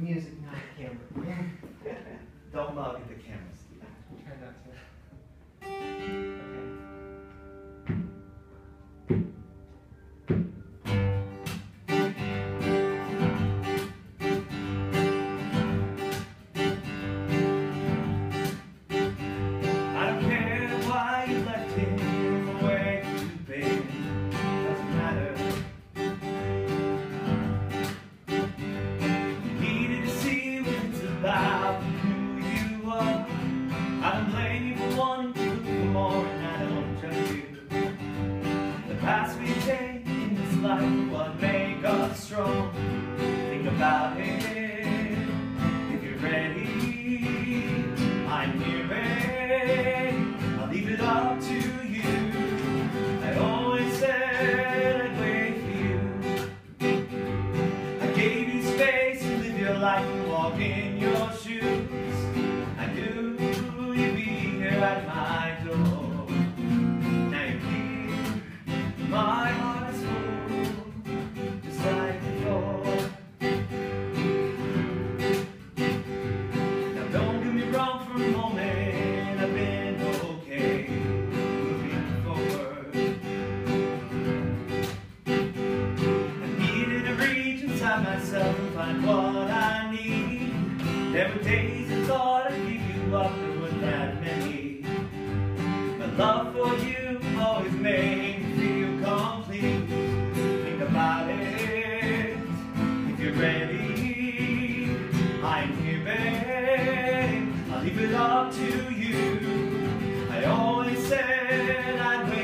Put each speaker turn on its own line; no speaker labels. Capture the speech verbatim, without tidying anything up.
music, not the camera.
Don't mug at the camera, Steve.
Try not to. Okay.
I don't care why you left him or where you've been. Doesn't matter. You needed to see what it's about, who you are. I don't blame you for wanting to look for more, and I don't judge you. The paths we take in this life are what make us strong. Think about it. If you're ready, I'm here, babe. I'll leave it up to you. I always said I'd wait for you. I gave you space to live your life and walk in your shoes. I knew you'd be here at my door. Now you're here, my heart is full, just like before. Now don't get me wrong for a moment, I've been okay moving forward. I needed to reach inside myself and find what I need. There were days I thought I'd give you up, there weren't that many. My love for you always made me feel complete. Think about it, if you're ready, I'm here, babe. I'll leave it up to you. I always said I'd wait.